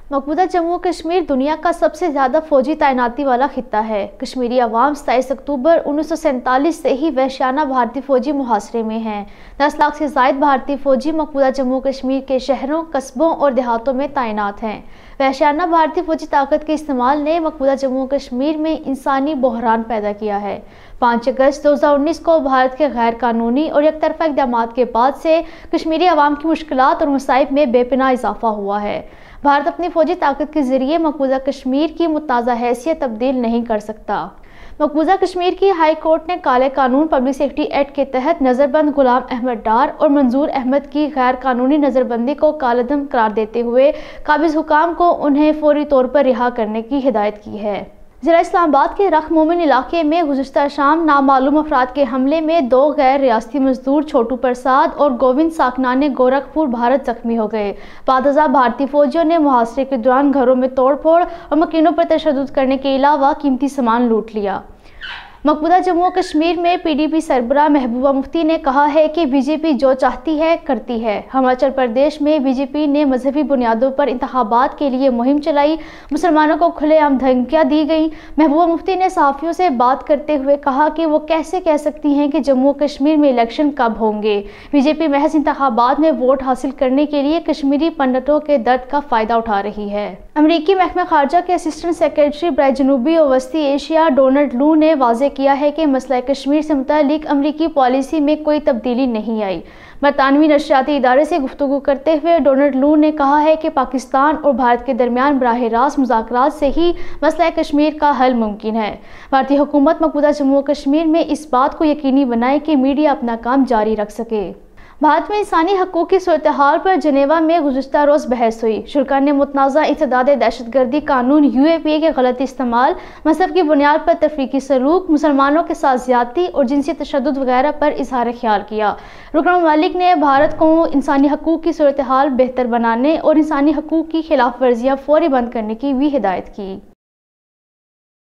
मकबूजा जम्मू कश्मीर दुनिया का सबसे ज़्यादा फौजी तैनाती वाला खित्ता है। कश्मीरी अवाम 27 अक्टूबर 1947 से ही वहशियाना भारतीय फौजी मुहासरे में हैं। 10 लाख से ज़ायद भारतीय फौजी मकबूजा जम्मू कश्मीर के शहरों, कस्बों और देहातों में तैनात हैं। वहशियाना भारतीय फौजी ताकत के इस्तेमाल ने मकबूजा जम्मू कश्मीर में इंसानी बहरान पैदा किया है। 5 अगस्त 2019 को भारत के गैर कानूनी और एकतरफा इक़दामात के बाद से कश्मीरी अवाम की मुश्किलात और मसाइब में बेपनाह इजाफा हुआ है। भारत अपनी फौजी ताकत के जरिए मकबूजा कश्मीर की मुतनाज़ा हैसियत तब्दील नहीं कर सकता। मकबूजा कश्मीर की हाई कोर्ट ने काले कानून पब्लिक सेफ्टी एक्ट के तहत नज़रबंद गुलाम अहमद डार और मंजूर अहमद की गैर कानूनी नज़रबंदी को कालअदम करार देते हुए काबिज हुकाम को उन्हें फौरी तौर पर रिहा करने की हिदायत की है। ज़िला इस्लामाबाद के रख मोमिन इलाके में गुज़िश्ता शाम नामालूम अफराद के हमले में 2 गैर रियासती मजदूर छोटू प्रसाद और गोविंद साकनाने गोरखपुर भारत जख्मी हो गए। बादशाह भारतीय फौजियों ने मुहासरे के दौरान घरों में तोड़फोड़ और मकीनों पर तशद्दुद करने के अलावा कीमती सामान लूट लिया। मकबूजा जम्मू कश्मीर में PDP सरबराह महबूबा मुफ्ती ने कहा है कि BJP जो चाहती है करती है। हिमाचल प्रदेश में BJP ने मजहबी बुनियादों पर इंतखाबात के लिए मुहिम चलाई, मुसलमानों को खुलेआम धमकियां दी गई। महबूबा मुफ्ती ने सहाफ़ियों से बात करते हुए कहा कि वो कैसे कह सकती हैं कि जम्मू कश्मीर में इलेक्शन कब होंगे। BJP महज इंतखाबात में वोट हासिल करने के लिए कश्मीरी पंडितों के दर्द का फ़ायदा उठा रही है। अमरीकी महकमा खारजा के असिस्टेंट सेक्रेटरी बराए जनूबी और वस्ती एशिया डोनाल्ड लू ने वाज़े किया है कि मसला कश्मीर से मुतालिक अमरीकी पॉलिसी में कोई तब्दीली नहीं आई। बरतानवी नशरियाती इदारे से गुफ्तगू करते हुए डोनाल्ड लू ने कहा है कि पाकिस्तान और भारत के दरमियान बराह रास्त मुज़ाकरात से ही मसला कश्मीर का हल मुमकिन है। भारतीय हुकूमत मकबूजा जम्मू कश्मीर में इस बात को यकीनी बनाए कि मीडिया अपना काम जारी रख सके। भारत में इंसानी हकूक़ की सूरत हाल पर जनेवा में गुज़िश्ता रोज़ बहस हुई। शुरा ने मुतनाज़ा इत्तेदाद दहशतगर्दी कानून UAPA के गलत इस्तेमाल, मज़हब की बुनियाद पर तफरीकी सलूक, मुसलमानों के साथ ज़्यादती और जिनसी तशद्दुद वगैरह पर इजहार ख्याल किया। रुकन ममालिक ने भारत को इंसानी हकूक़ की सूरत हाल बेहतर बनाने और इंसानी हकूक़ की खिलाफ वर्जियाँ फौरी बंद करने की भी हिदायत की।